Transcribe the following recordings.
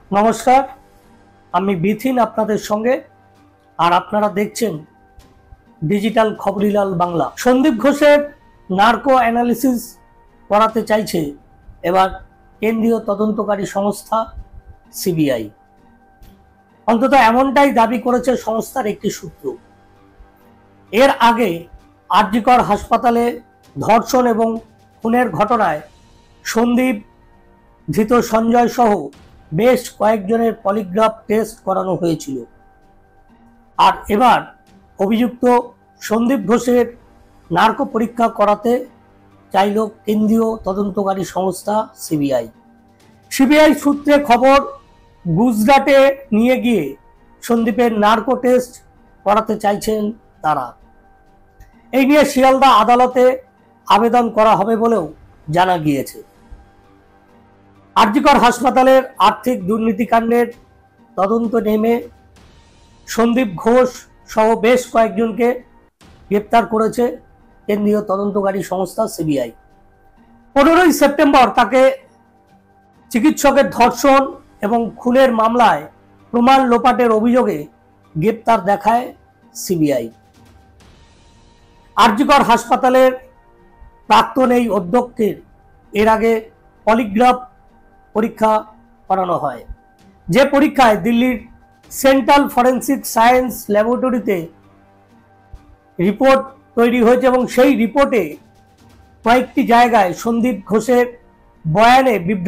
নমস্কার, আমি বিথিন আপনাদের সঙ্গে। আর আপনারা দেখছেন ডিজিটাল খবরিলাল বাংলা। সন্দীপ ঘোষের নার্কো অ্যানালিসিস করাতে চাইছে এবার কেন্দ্রীয় তদন্তকারী সংস্থা সিবিআই। অন্তত এমনটাই দাবি করেছে সংস্থার একটি সূত্র। এর আগে আর.জি. কর হাসপাতালে ধর্ষণ এবং খুনের ঘটনায় সন্দীপ, ধৃত সঞ্জয় সহ বেশ কয়েকজনের পলিগ্রাফ টেস্ট করানো হয়েছিল। আর এবার অভিযুক্ত সন্দীপ ঘোষের নার্কো পরীক্ষা করাতে চাইল কেন্দ্রীয় তদন্তকারী সংস্থা সিবিআই। সিবিআই সূত্রে খবর, গুজরাটে নিয়ে গিয়ে সন্দীপের নার্কো টেস্ট করাতে চাইছেন তারা। এই নিয়ে শিয়ালদা আদালতে আবেদন করা হবে বলেও জানা গিয়েছে। আর.জি. কর হাসপাতালের আর্থিক দুর্নীতিকাণ্ডের তদন্ত নেমে সন্দীপ ঘোষ সহ বেশ কয়েকজনকে গ্রেপ্তার করেছে কেন্দ্রীয় তদন্তকারী সংস্থা সিবিআই। 15ই সেপ্টেম্বর তাকে চিকিৎসকের ধর্ষণ এবং খুনের মামলায় প্রমাণ লোপাটের অভিযোগে গ্রেপ্তার দেখায় সিবিআই। আর.জি. কর হাসপাতালের প্রাক্তন এই অধ্যক্ষের এর আগে পলিগ্রাফ পরীক্ষা করানো হয়, যে পরীক্ষায় দিল্লির সেন্ট্রাল ফরেন্সিক সায়েন্স ল্যাবরেটরিতে রিপোর্ট তৈরি হয়েছে এবং সেই রিপোর্টে কয়েকটি জায়গায় সন্দীপ ঘোষের বয়ান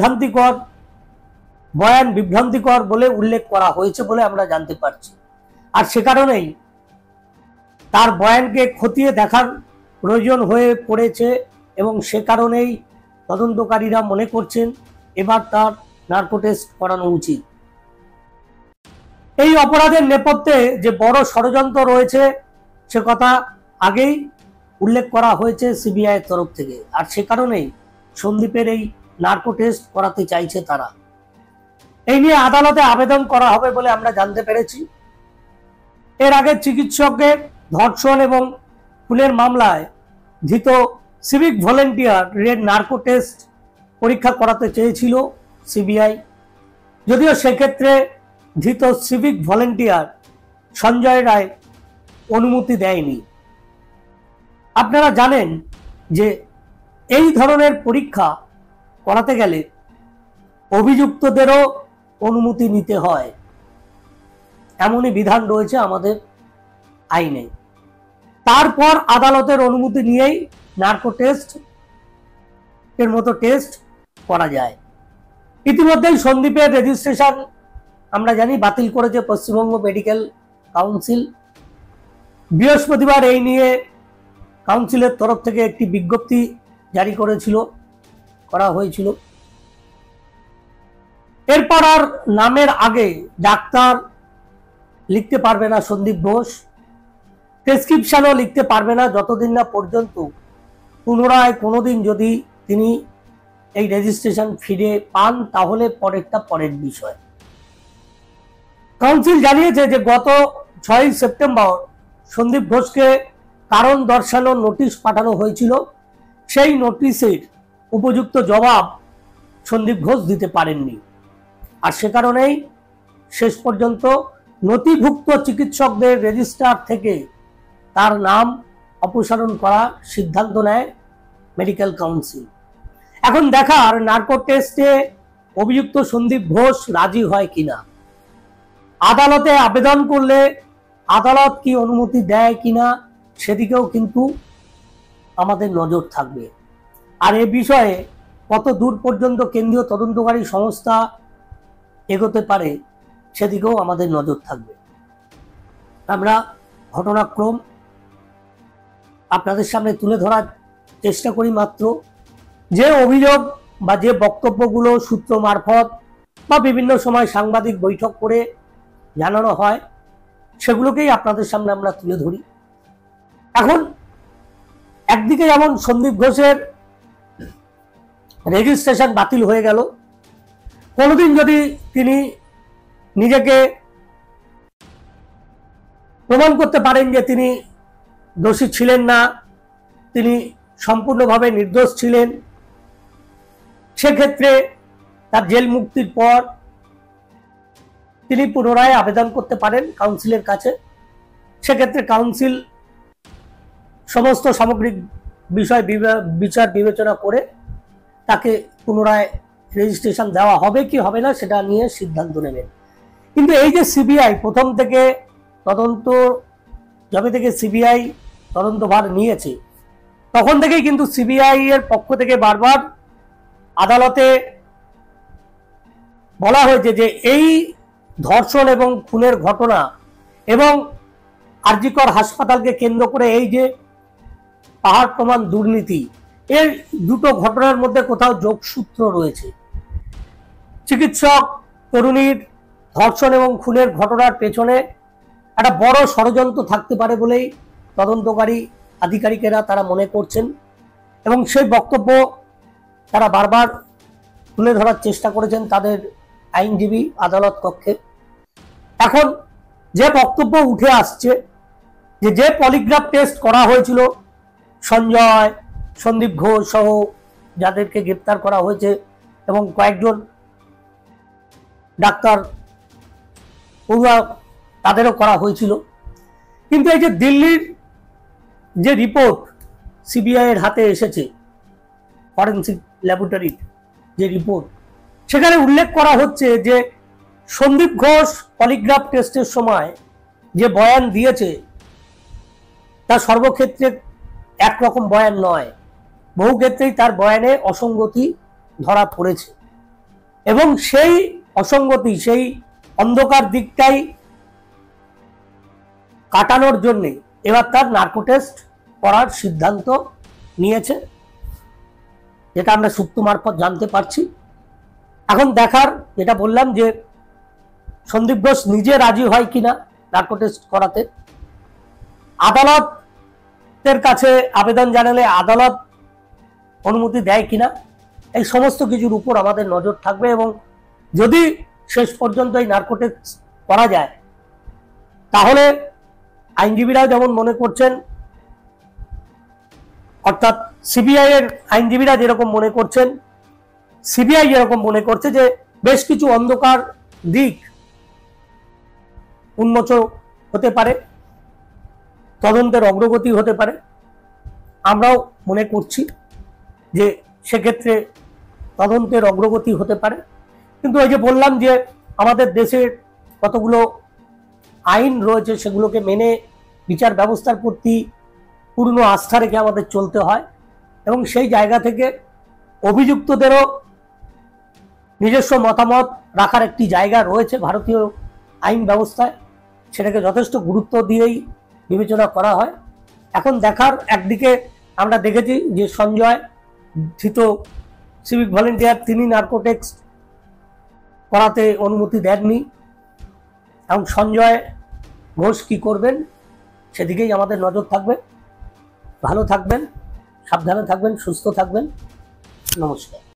বিভ্রান্তিকর বলে উল্লেখ করা হয়েছে বলে আমরা জানতে পারছি। আর সে কারণেই তার বয়ানকে খতিয়ে দেখার প্রয়োজন হয়ে পড়েছে এবং সে কারণেই তদন্তকারীরা মনে করছেন এবার তার নার্কো টেস্ট করানো উচিত। এই অপরাধের নেপথ্যে যে বড় ষড়যন্ত্র রয়েছে সে কথা আগেই উল্লেখ করা হয়েছে সিবিআই এর তরফ থেকে। আর সে কারণেই সন্দীপের এই নার্কো টেস্ট করাতে চাইছে তারা। এই নিয়ে আদালতে আবেদন করা হবে বলে আমরা জানতে পেরেছি। এর আগে চিকিৎসকের ধর্ষণ এবং খুনের মামলায় ধৃত সিভিক ভলেন্টিয়ার এর নার্কো টেস্ট পরীক্ষা করাতে চেয়েছিল সিবিআই, যদিও সেক্ষেত্রে ধৃত সিভিক ভলেন্টিয়ার সঞ্জয় রায় অনুমতি দেয়নি। আপনারা জানেন যে এই ধরনের পরীক্ষা করাতে গেলে অভিযুক্তদেরও অনুমতি নিতে হয়, এমনই বিধান রয়েছে আমাদের আইনে। তারপর আদালতের অনুমতি নিয়েই নার্কো টেস্ট এর মতো টেস্ট করা যায়। ইতিমধ্যেই সন্দীপের রেজিস্ট্রেশন আমরা জানি বাতিল করেছে পশ্চিমবঙ্গ মেডিকেল কাউন্সিল। বৃহস্পতিবার এই নিয়ে কাউন্সিলের তরফ থেকে একটি বিজ্ঞপ্তি জারি করা হয়েছিল। এরপর আর নামের আগে ডাক্তার লিখতে পারবে না সন্দীপ ঘোষ, প্রেসক্রিপশনও লিখতে পারবে না যতদিন না পর্যন্ত পুনরায় কোনোদিন যদি তিনি এই রেজিস্ট্রেশন ফিরে পান, তাহলে পরের বিষয়। কাউন্সিল জানিয়েছে যে গত 6ই সেপ্টেম্বর সন্দীপ ঘোষকে কারণ দর্শানোর নোটিশ পাঠানো হয়েছিল। সেই নোটিশের উপযুক্ত জবাব সন্দীপ ঘোষ দিতে পারেননি। আর সে কারণেই শেষ পর্যন্ত নথিভুক্ত চিকিৎসকদের রেজিস্টার থেকে তার নাম অপসারণ করার সিদ্ধান্ত নেয় মেডিকেল কাউন্সিল। এখন দেখার নার্কো টেস্টে অভিযুক্ত সন্দীপ ঘোষ রাজি হয় কিনা। আদালতে আবেদন করলে আদালত কি অনুমতি দেয় কিনা সেদিকেও কিন্তু আমাদের নজর থাকবে। আর এ বিষয়ে কত দূর পর্যন্ত কেন্দ্রীয় তদন্তকারী সংস্থা এগোতে পারে সেদিকেও আমাদের নজর থাকবে। আমরা ঘটনাক্রম আপনাদের সামনে তুলে ধরার চেষ্টা করি মাত্র। যে অভিযোগ বা যে বক্তব্যগুলো সূত্র মারফত বা বিভিন্ন সময় সাংবাদিক বৈঠক করে জানানো হয় সেগুলোকেই আপনাদের সামনে আমরা তুলে ধরি। এখন একদিকে যেমন সন্দীপ ঘোষের রেজিস্ট্রেশন বাতিল হয়ে গেল, কোনোদিন যদি তিনি নিজেকে প্রমাণ করতে পারেন যে তিনি দোষী ছিলেন না, তিনি সম্পূর্ণভাবে নির্দোষ ছিলেন, সেক্ষেত্রে তার জেল মুক্তির পর তিনি পুনরায় আবেদন করতে পারেন কাউন্সিলের কাছে। সেক্ষেত্রে কাউন্সিল সমস্ত সামগ্রিক বিষয় বিচার বিবেচনা করে তাকে পুনরায় রেজিস্ট্রেশন দেওয়া হবে কি হবে না সেটা নিয়ে সিদ্ধান্ত নেবেন। কিন্তু এই যে সিবিআই প্রথম থেকে তদন্ত, যবে থেকে সিবিআই তদন্তভার নিয়েছে তখন থেকেই কিন্তু সিবিআই এর পক্ষ থেকে বারবার আদালতে বলা হয়েছে যে এই ধর্ষণ এবং খুনের ঘটনা এবং আরজিকর হাসপাতালকে কেন্দ্র করে এই যে পাহাড় প্রমাণ দুর্নীতি, এর দুটো ঘটনার মধ্যে কোথাও যোগসূত্র রয়েছে। চিকিৎসক তরুণীর ধর্ষণ এবং খুনের ঘটনার পেছনে একটা বড় ষড়যন্ত্র থাকতে পারে বলেই তদন্তকারী আধিকারিকেরা তারা মনে করছেন এবং সেই বক্তব্য তারা বারবার তুলে ধরার চেষ্টা করেছেন তাদের আইনজীবী আদালত কক্ষে। এখন যে বক্তব্য উঠে আসছে যে পলিগ্রাফ টেস্ট করা হয়েছিল সঞ্জয়, সন্দীপ ঘোষ সহ যাদেরকে গ্রেপ্তার করা হয়েছে এবং কয়েকজন ডাক্তার পড়ুয়া তাদেরও করা হয়েছিল, কিন্তু এই যে দিল্লির যে রিপোর্ট সিবিআই এর হাতে এসেছে, ফরেন্সিক ল্যাবরেটরির যে রিপোর্ট, সেখানে উল্লেখ করা হচ্ছে যে সন্দীপ ঘোষ পলিগ্রাফ টেস্টের সময় যে বয়ান দিয়েছে তা সর্বক্ষেত্রে একরকম বয়ান নয়, বহু ক্ষেত্রেই তার বয়ানে অসঙ্গতি ধরা পড়েছে এবং সেই অসঙ্গতি, সেই অন্ধকার দিকটাই কাটানোর জন্য এবার তার নার্কো টেস্ট করার সিদ্ধান্ত নিয়েছে, যেটা আমরা সূত্র মারফত জানতে পারছি। এখন দেখার, যেটা বললাম যে সন্দীপ ঘোষ নিজে রাজি হয় কিনা নার্কো টেস্ট করাতে, আদালতের কাছে আবেদন জানালে আদালত অনুমতি দেয় কিনা, এই সমস্ত কিছুর উপর আমাদের নজর থাকবে এবং যদি শেষ পর্যন্ত এই নার্কো টেস্ট করা যায় তাহলে আইনজীবীরা যেমন মনে করছেন, অর্থাৎ সিবিআই এর আইনজীবীরা যেরকম মনে করছেন, সিবিআই যেরকম মনে করছে যে বেশ কিছু অন্ধকার দিক উন্মোচন হতে পারে, তদন্তের অগ্রগতি হতে পারে, আমরাও মনে করছি যে সেক্ষেত্রে তদন্তের অগ্রগতি হতে পারে। কিন্তু এই যে বললাম যে আমাদের দেশের কতগুলো আইন রয়েছে সেগুলোকে মেনে বিচার ব্যবস্থার প্রতি পূর্ণ আস্থা রেখে আমাদের চলতে হয় এবং সেই জায়গা থেকে অভিযুক্তদেরও নিজস্ব মতামত রাখার একটি জায়গা রয়েছে ভারতীয় আইন ব্যবস্থায়, সেটাকে যথেষ্ট গুরুত্ব দিয়েই বিবেচনা করা হয়। এখন দেখার, একদিকে আমরা দেখেছি যে সঞ্জয় ধৃত সিভিক ভলেন্টিয়ার, তিনি নার্কো টেস্ট করাতে অনুমতি দেননি এবং সঞ্জয় ঘোষ কি করবেন সেদিকেই আমাদের নজর থাকবে। ভালো থাকবেন, সাবধানে থাকবেন, সুস্থ থাকবেন। নমস্কার।